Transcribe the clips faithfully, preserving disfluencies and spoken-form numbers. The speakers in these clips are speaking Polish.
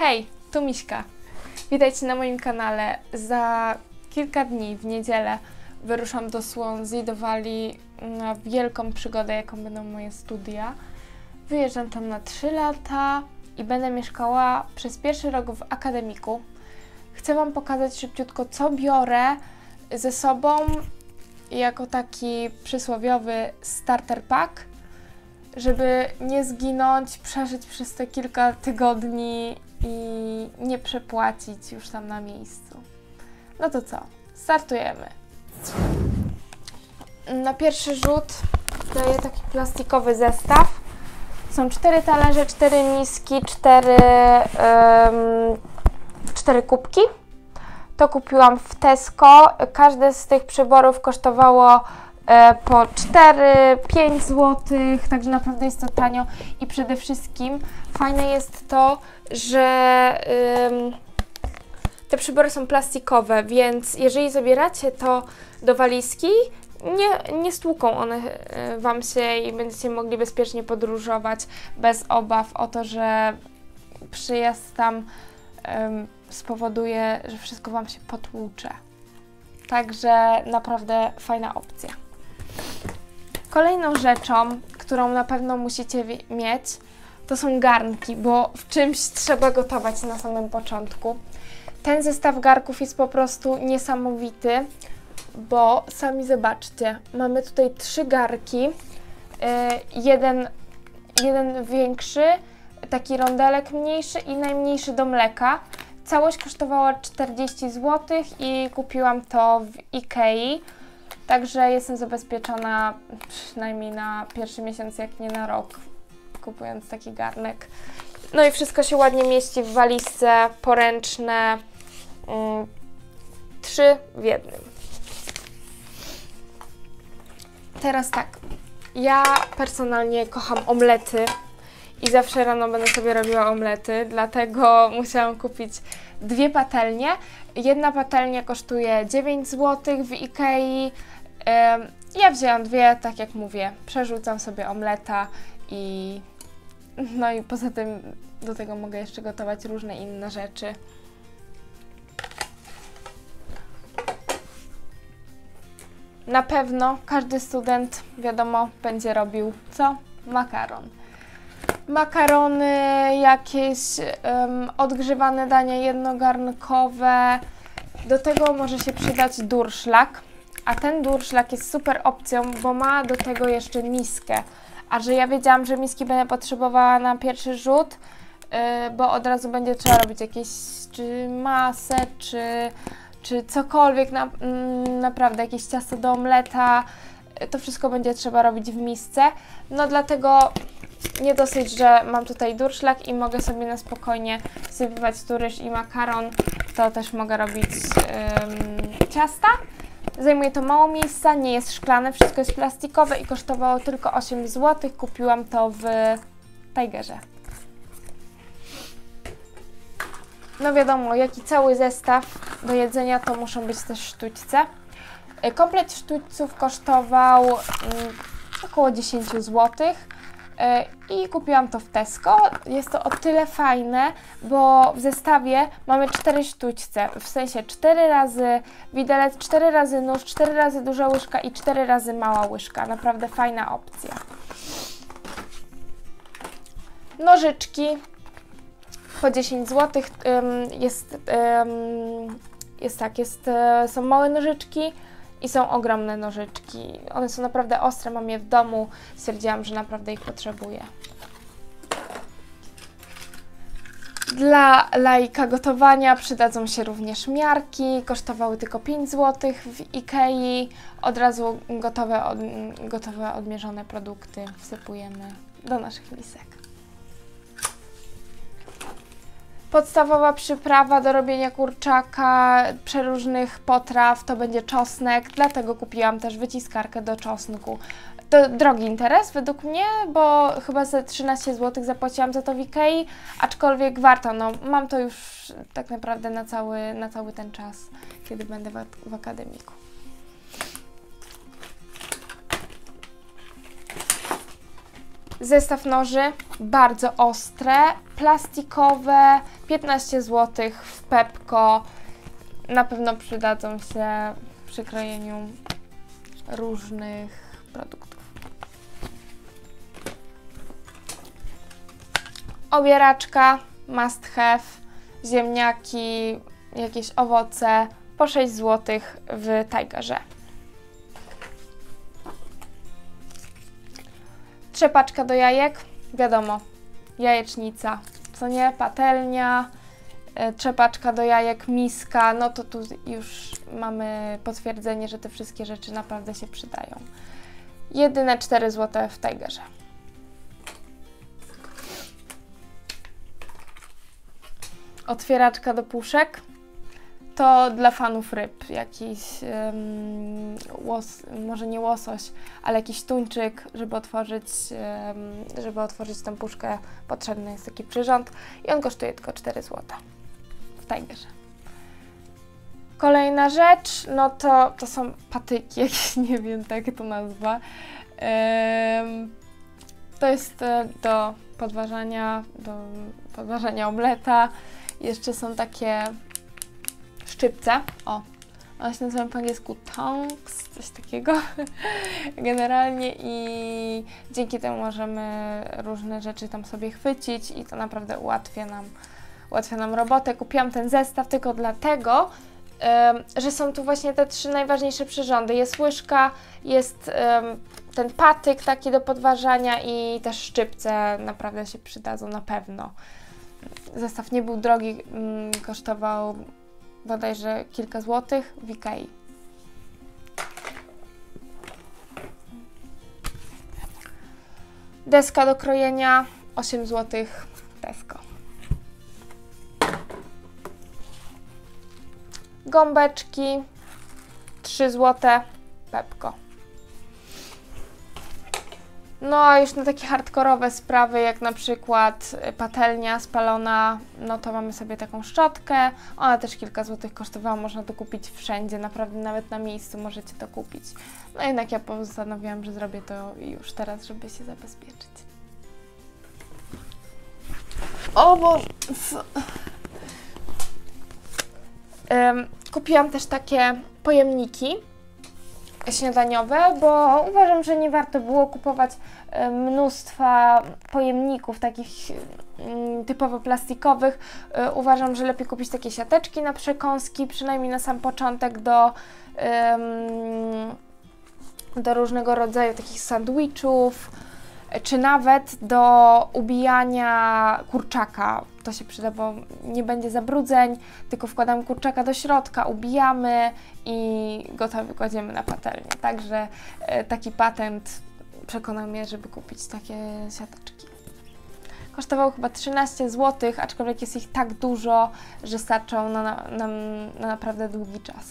Hej, tu Miśka. Witajcie na moim kanale. Za kilka dni, w niedzielę, wyruszam do Swansea, do Walii, na wielką przygodę, jaką będą moje studia. Wyjeżdżam tam na trzy lata i będę mieszkała przez pierwszy rok w akademiku. Chcę Wam pokazać szybciutko, co biorę ze sobą jako taki przysłowiowy starter pack, żeby nie zginąć, przeżyć przez te kilka tygodni i nie przepłacić już tam na miejscu. No to co? Startujemy. Na pierwszy rzut daję taki plastikowy zestaw. Są cztery talerze, cztery miski, cztery, um, cztery kubki. To kupiłam w Tesco. Każde z tych przyborów kosztowało e, po cztery pięć złotych, także naprawdę jest to tanio i przede wszystkim fajne jest to, że ym, te przybory są plastikowe, więc jeżeli zabieracie to do walizki, nie, nie stłuką one y, Wam się i będziecie mogli bezpiecznie podróżować bez obaw o to, że przyjazd tam ym, spowoduje, że wszystko Wam się potłucze. Także naprawdę fajna opcja. Kolejną rzeczą, którą na pewno musicie mieć, to są garnki, bo w czymś trzeba gotować na samym początku. Ten zestaw garnków jest po prostu niesamowity, bo sami zobaczcie, mamy tutaj trzy garnki, yy, jeden, jeden większy, taki rondelek mniejszy i najmniejszy do mleka. Całość kosztowała czterdzieści złotych i kupiłam to w Ikei, także jestem zabezpieczona przynajmniej na pierwszy miesiąc, jak nie na rok, kupując taki garnek. No i wszystko się ładnie mieści w walizce, poręczne, mm, trzy w jednym. Teraz tak, ja personalnie kocham omlety i zawsze rano będę sobie robiła omlety, dlatego musiałam kupić dwie patelnie. Jedna patelnia kosztuje dziewięć złotych w Ikei. Ja wzięłam dwie, tak jak mówię, przerzucam sobie omleta i no i poza tym do tego mogę jeszcze gotować różne inne rzeczy. Na pewno każdy student, wiadomo, będzie robił co? Makaron. Makarony, jakieś um, odgrzewane dania jednogarnkowe. Do tego może się przydać durszlak. A ten durszlak jest super opcją, bo ma do tego jeszcze miskę. A że ja wiedziałam, że miski będę potrzebowała na pierwszy rzut, yy, bo od razu będzie trzeba robić jakieś czy masę, czy, czy cokolwiek, na, mm, naprawdę jakieś ciasto do omleta. To wszystko będzie trzeba robić w misce. No dlatego nie dosyć, że mam tutaj durszlak i mogę sobie na spokojnie sypywać tu ryż i makaron, to też mogę robić ym, ciasta. Zajmuje to mało miejsca, nie jest szklane, wszystko jest plastikowe i kosztowało tylko osiem złotych. Kupiłam to w Tigerze. No wiadomo, jaki cały zestaw do jedzenia, to muszą być też sztućce. Komplet sztućców kosztował mm, około dziesięć złotych. I kupiłam to w Tesco. Jest to o tyle fajne, bo w zestawie mamy cztery sztućce, w sensie cztery razy widelec, cztery razy nóż, cztery razy duża łyżka i cztery razy mała łyżka. Naprawdę fajna opcja. Nożyczki po dziesięć złotych. Jest, jest tak, jest, są małe nożyczki i są ogromne nożyczki. One są naprawdę ostre, mam je w domu. Stwierdziłam, że naprawdę ich potrzebuję. Dla laika gotowania przydadzą się również miarki. Kosztowały tylko pięć złotych w Ikei. Od razu gotowe, od, gotowe odmierzone produkty wsypujemy do naszych misek. Podstawowa przyprawa do robienia kurczaka, przeróżnych potraw to będzie czosnek, dlatego kupiłam też wyciskarkę do czosnku. To drogi interes według mnie, bo chyba za trzynaście złotych zapłaciłam za to w Ikei, aczkolwiek warto, no mam to już tak naprawdę na cały, na cały ten czas, kiedy będę w, w akademiku. Zestaw noży, bardzo ostre, plastikowe, piętnaście złotych w Pepco. Na pewno przydadzą się przy krojeniu różnych produktów. Obieraczka, must have, ziemniaki, jakieś owoce po sześć złotych w Tigerze. Trzepaczka do jajek, wiadomo, jajecznica, co nie, patelnia, trzepaczka do jajek, miska, no to tu już mamy potwierdzenie, że te wszystkie rzeczy naprawdę się przydają. Jedyne cztery złote w Tigerze. Otwieraczka do puszek, to dla fanów ryb, jakiś um, łos, może nie łosoś, ale jakiś tuńczyk, żeby otworzyć, um, żeby otworzyć tę puszkę, potrzebny jest taki przyrząd i on kosztuje tylko cztery złote w Tigerze. Kolejna rzecz, no to, to są patyki, jakieś nie wiem, tak to nazwa. Um, to jest do podważania, do podważania omleta. Jeszcze są takie szczypce, o, one się nazywają po angielsku tongs, coś takiego generalnie i dzięki temu możemy różne rzeczy tam sobie chwycić i to naprawdę ułatwia nam, ułatwia nam robotę. Kupiłam ten zestaw tylko dlatego, um, że są tu właśnie te trzy najważniejsze przyrządy. Jest łyżka, jest um, ten patyk taki do podważania i też szczypce naprawdę się przydadzą na pewno. Zestaw nie był drogi, um, kosztował bodajże kilka złotych w Ikei. Deska do krojenia, osiem złotych Tesco. Gąbeczki, trzy złote Pepco. No a już na takie hardkorowe sprawy, jak na przykład patelnia spalona, no to mamy sobie taką szczotkę. Ona też kilka złotych kosztowała, można to kupić wszędzie, naprawdę nawet na miejscu możecie to kupić. No jednak ja postanowiłam, że zrobię to już teraz, żeby się zabezpieczyć. O, bo... Um, kupiłam też takie pojemniki śniadaniowe, bo uważam, że nie warto było kupować mnóstwa pojemników takich typowo plastikowych. Uważam, że lepiej kupić takie siateczki na przekąski, przynajmniej na sam początek do, do różnego rodzaju takich sandwichów, czy nawet do ubijania kurczaka. To się przyda, bo nie będzie zabrudzeń, tylko wkładamy kurczaka do środka, ubijamy i gotowy kładziemy na patelnię. Także taki patent przekonał mnie, żeby kupić takie siateczki. Kosztowało chyba trzynaście złotych, aczkolwiek jest ich tak dużo, że starczą na, na, na, na naprawdę długi czas.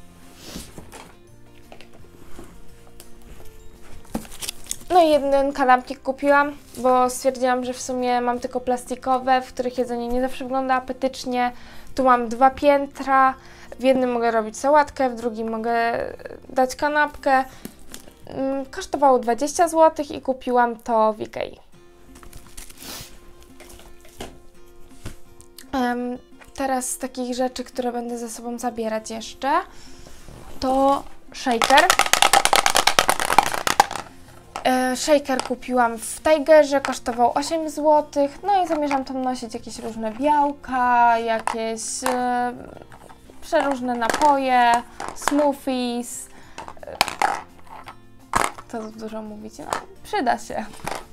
No i jeden kanapki kupiłam, bo stwierdziłam, że w sumie mam tylko plastikowe, w których jedzenie nie zawsze wygląda apetycznie. Tu mam dwa piętra, w jednym mogę robić sałatkę, w drugim mogę dać kanapkę. Kosztowało dwadzieścia złotych i kupiłam to w Ikei. Um, teraz z takich rzeczy, które będę ze sobą zabierać jeszcze, to shaker. Shaker kupiłam w Tigerze, kosztował osiem złotych, no i zamierzam tam nosić jakieś różne białka, jakieś e, przeróżne napoje, smoothies. Co tu dużo mówić? No, przyda się.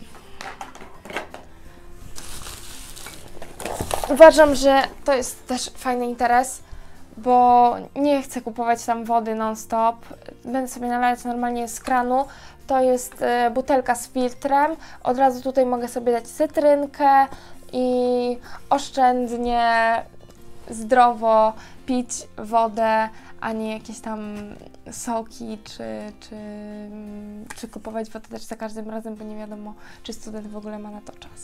Uważam, że to jest też fajny interes, bo nie chcę kupować tam wody non-stop. Będę sobie nalać normalnie z kranu. To jest y, butelka z filtrem. Od razu tutaj mogę sobie dać cytrynkę i oszczędnie, zdrowo pić wodę, a nie jakieś tam soki, czy, czy, czy kupować wodę też za każdym razem, bo nie wiadomo, czy student w ogóle ma na to czas.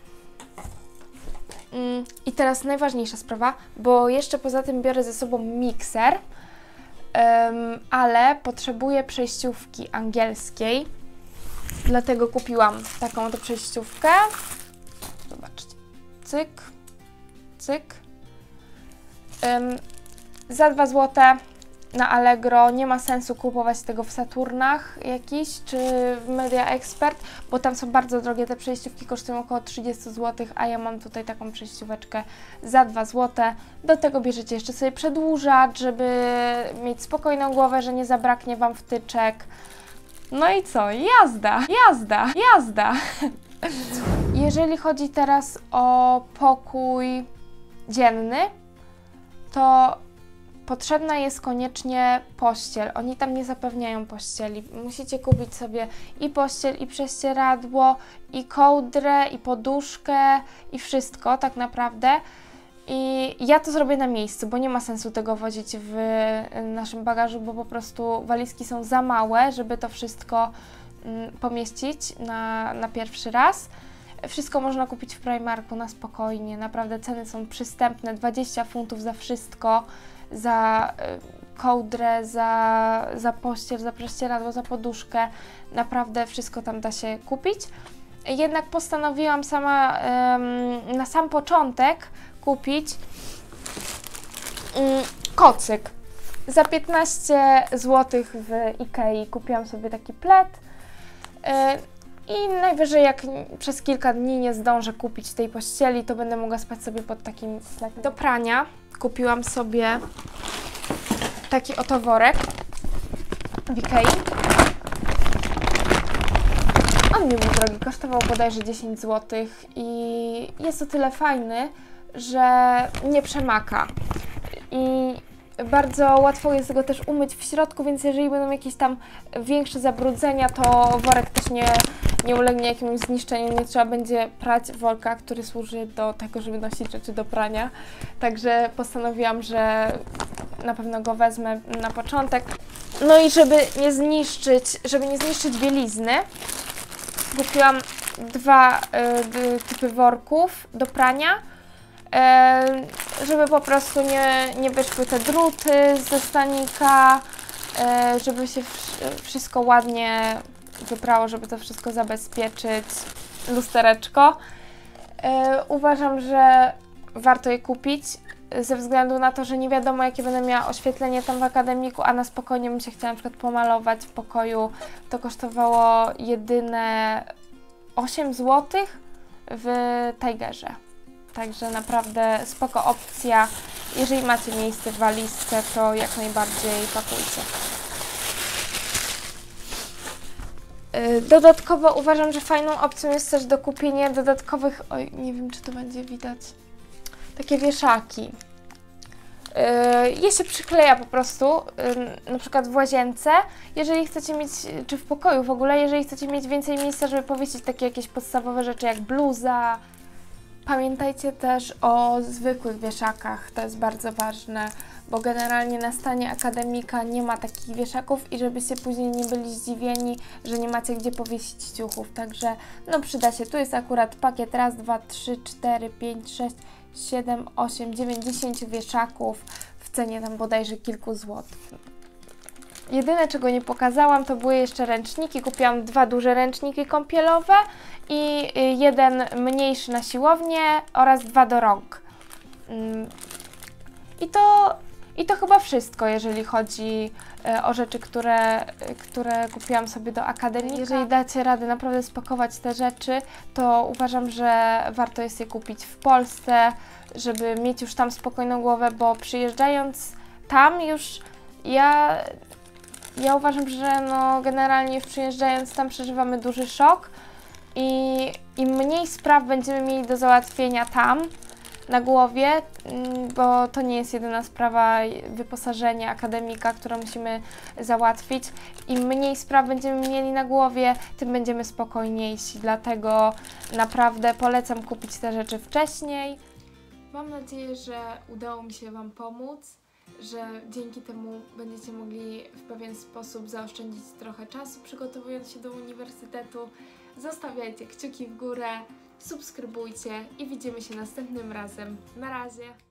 Mm, I teraz najważniejsza sprawa, bo jeszcze poza tym biorę ze sobą mikser, um, ale potrzebuję przejściówki angielskiej. Dlatego kupiłam taką oto przejściówkę. Zobaczcie. Cyk, cyk. Ym, za dwa złote na Allegro. Nie ma sensu kupować tego w Saturnach jakiś, czy w Media Expert, bo tam są bardzo drogie te przejściówki, kosztują około trzydzieści złotych, a ja mam tutaj taką przejścióweczkę za dwa złote. Do tego bierzecie jeszcze sobie przedłużacz, żeby mieć spokojną głowę, że nie zabraknie Wam wtyczek. No i co? Jazda, jazda, jazda! Jeżeli chodzi teraz o pokój dzienny, to potrzebna jest koniecznie pościel. Oni tam nie zapewniają pościeli. Musicie kupić sobie i pościel, i prześcieradło, i kołdrę, i poduszkę, i wszystko tak naprawdę. I ja to zrobię na miejscu, bo nie ma sensu tego wozić w naszym bagażu, bo po prostu walizki są za małe, żeby to wszystko pomieścić na, na pierwszy raz. Wszystko można kupić w Primarku na spokojnie, naprawdę ceny są przystępne, dwadzieścia funtów za wszystko, za kołdrę, za, za pościel, za prześcieradło, za poduszkę, naprawdę wszystko tam da się kupić. Jednak postanowiłam sama ym, na sam początek kupić ym, kocyk. Za piętnaście złotych w Ikei kupiłam sobie taki plet. Yy, I najwyżej jak przez kilka dni nie zdążę kupić tej pościeli, to będę mogła spać sobie pod takim pletem. Do prania kupiłam sobie taki oto worek w Ikei. On nie był drogi, kosztował bodajże dziesięć złotych i jest o tyle fajny, że nie przemaka. I bardzo łatwo jest go też umyć w środku, więc jeżeli będą jakieś tam większe zabrudzenia, to worek też nie, nie ulegnie jakiemuś zniszczeniu. Nie trzeba będzie prać worka, który służy do tego, żeby nosić rzeczy do prania. Także postanowiłam, że na pewno go wezmę na początek. No i żeby nie zniszczyć, żeby nie zniszczyć bielizny, kupiłam dwa y, typy worków do prania. Żeby po prostu nie, nie wyszły te druty ze stanika, żeby się wszystko ładnie wyprało, żeby to wszystko zabezpieczyć, lustereczko. Uważam, że warto je kupić ze względu na to, że nie wiadomo jakie będę miała oświetlenie tam w akademiku, a na spokojnie bym się chciała na przykład pomalować w pokoju. To kosztowało jedyne osiem złotych w Tigerze. Także naprawdę spoko opcja. Jeżeli macie miejsce w walizce, to jak najbardziej pakujcie. Dodatkowo uważam, że fajną opcją jest też do kupienia dodatkowych, oj, nie wiem czy to będzie widać, takie wieszaki. Je się przykleja po prostu, na przykład w łazience, jeżeli chcecie mieć, czy w pokoju w ogóle, jeżeli chcecie mieć więcej miejsca, żeby powiesić takie jakieś podstawowe rzeczy jak bluza. Pamiętajcie też o zwykłych wieszakach, to jest bardzo ważne, bo generalnie na stanie akademika nie ma takich wieszaków i żebyście później nie byli zdziwieni, że nie macie gdzie powiesić ciuchów, także no przyda się. Tu jest akurat pakiet raz, dwa, trzy, cztery, pięć, sześć, siedem, osiem, dziewięć, dziesięć wieszaków w cenie tam bodajże kilku złotych. Jedyne, czego nie pokazałam, to były jeszcze ręczniki. Kupiłam dwa duże ręczniki kąpielowe i jeden mniejszy na siłownię oraz dwa do rąk. I to, i to chyba wszystko, jeżeli chodzi o rzeczy, które, które kupiłam sobie do akademii. Jeżeli dacie radę naprawdę spakować te rzeczy, to uważam, że warto jest je kupić w Polsce, żeby mieć już tam spokojną głowę, bo przyjeżdżając tam już ja... Ja uważam, że no generalnie już przyjeżdżając tam przeżywamy duży szok i im mniej spraw będziemy mieli do załatwienia tam na głowie, bo to nie jest jedyna sprawa wyposażenia akademika, którą musimy załatwić. Im mniej spraw będziemy mieli na głowie, tym będziemy spokojniejsi, dlatego naprawdę polecam kupić te rzeczy wcześniej. Mam nadzieję, że udało mi się Wam pomóc, że dzięki temu będziecie mogli w pewien sposób zaoszczędzić trochę czasu przygotowując się do uniwersytetu. Zostawiajcie kciuki w górę, subskrybujcie i widzimy się następnym razem. Na razie!